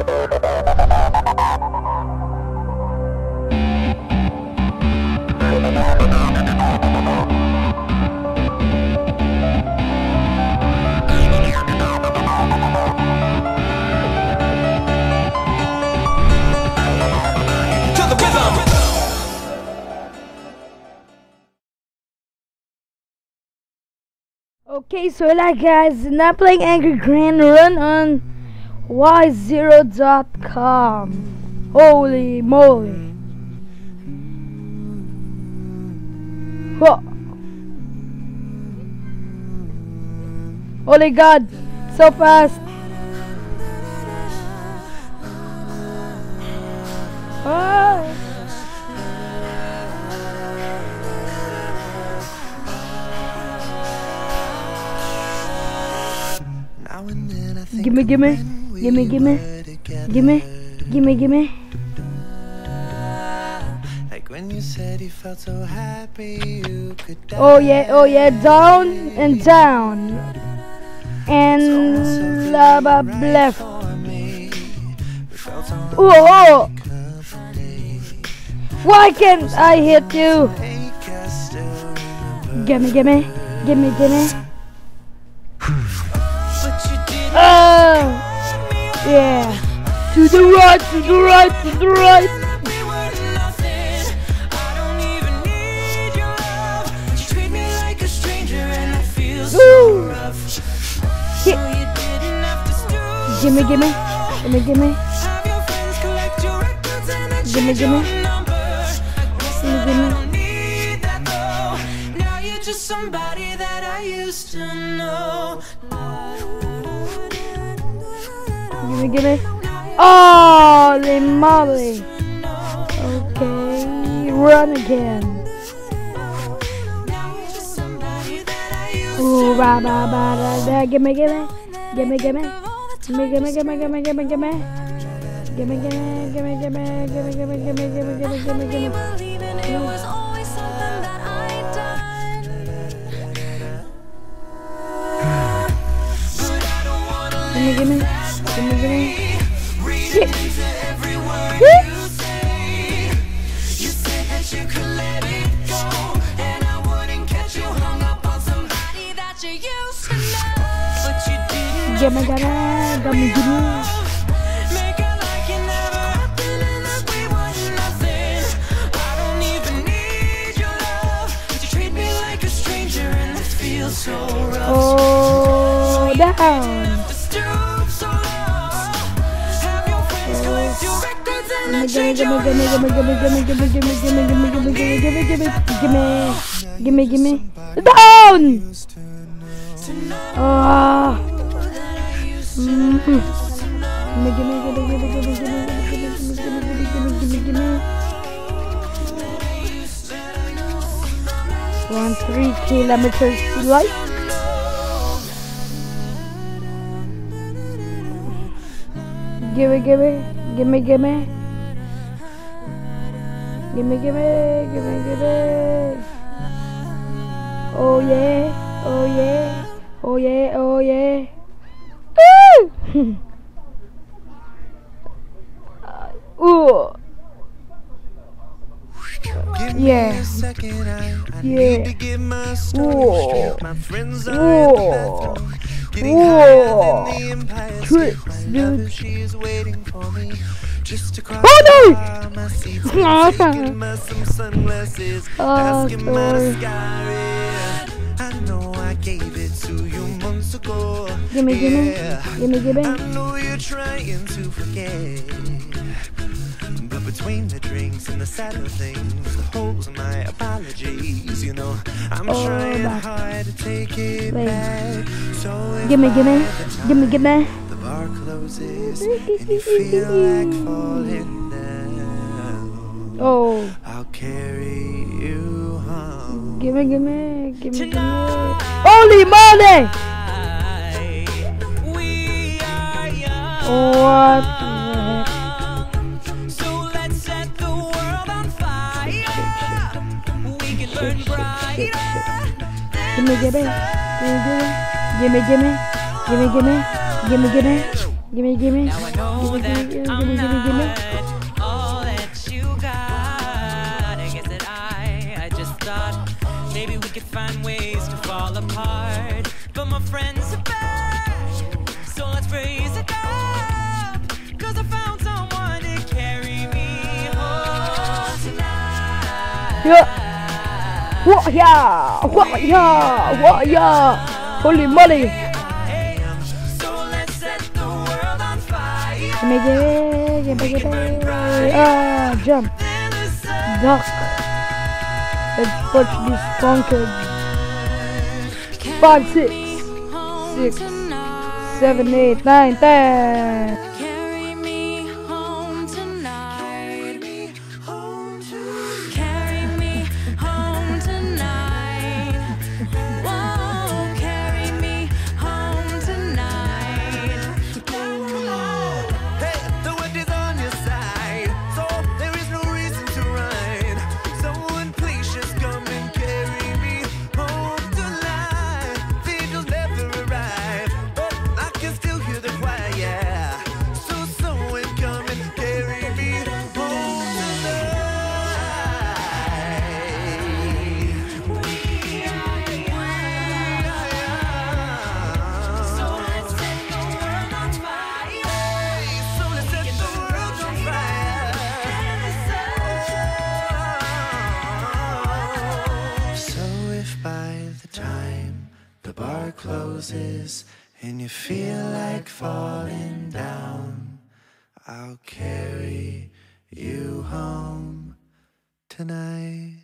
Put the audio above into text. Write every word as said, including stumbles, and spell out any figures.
Okay, so like guys, not playing Angry Grand Run on Y zero dot com. Holy moly. Whoa. Holy God, so fast. Oh. Gimme, gimme, gimme, gimme, gimme, gimme, gimme. Like when you said you felt so happy you could die. Oh yeah, oh yeah, down and down. And lava left. Oh, why can't I hit you? Gimme, gimme, gimme, gimme. Oh, yeah. To the right, to the right, to the right. Ooh. Yeah. Gimme, gimme, gimme, gimme. Gimme, gimme. Gimme, gimme. Now you're just somebody that I used to know. Gimme, gimme. Holy moly. Okay, run again. Ooh, ba ba ba da da. Gimme, gimme. Gimme, gimme. Gimme, gimme, gimme, gimme, gimme, gimme. Gimme, gimme, gimme, gimme, gimme, gimme, gimme, gimme, gimme, gimme, gimme. Gimme, gimme. Gimme, gimme. Yeah. Yeah. Gimme, gimme, gimme, gimme. Oh, down. Gimme, gimme, gimme, gimme, gimme, gimme, gimme, gimme, gimme, gimme, gimme, gimme, gimme, gimme, gimme, gimme, down. Ah. Mm-hmm. Gimme, gimme, gimme, gimme, gimme, gimme, gimme, gimme, gimme, gimme, gimme, gimme. One three kilometers to life. Gimme, gimme, gimme, gimme. Gimme, gimme, gimme, gimme. Oh yeah, oh yeah, oh yeah, oh yeah. Woo! uh, ooh. Yeah. Yeah. Whoa. Whoa. Whoa. Tricks, dude. Oh no! Oh, sorry. Gimme, gimme, gimme, gimme. I know you're trying to forget, but between the drinks and the sadder things, the holes in my apologies, you know, I'm oh, trying back. hard to take it Wait. back. So gimme, gimme, gimme, gimme. The bar closes and you feel like falling down. Oh. I'll carry you home. Gimme, gimme, gimme, gimme. Holy moly! What the heck? So let's set the world on fire. We can burn brighter. Gimme, gimme, gimme, gimme, gimme, gimme, gimme, gimme, gimme, Gimme, gimme. Now I know Gimme, that gimme, I'm gimme, gimme, gimme. not all that you got. I guess that I, I just thought maybe we could find ways to fall apart. But my friends are back, so let's raise it up. Cause I found someone to carry me home tonight. Yeah. What yeah, what yeah, what yeah. Holy moly. So let's set the world on fire. Gimme, gimme, gimme, gimme. Ah, jump. Duck. Let's punch this punkage. Five, six, six, seven, eight, nine, ten. Carry me home tonight. Carry me home tonight. Whoa, carry me home tonight. Hey, the wind is on your side, so there is no reason to run. Someone please just come and carry me home tonight. The angels never arrive, but I can still hear the choir, yeah. So someone come and carry me home tonight. So let's set the world on fire. So let's set the world on fire. So if by the time the bar closes and you feel like falling down, I'll carry you home tonight.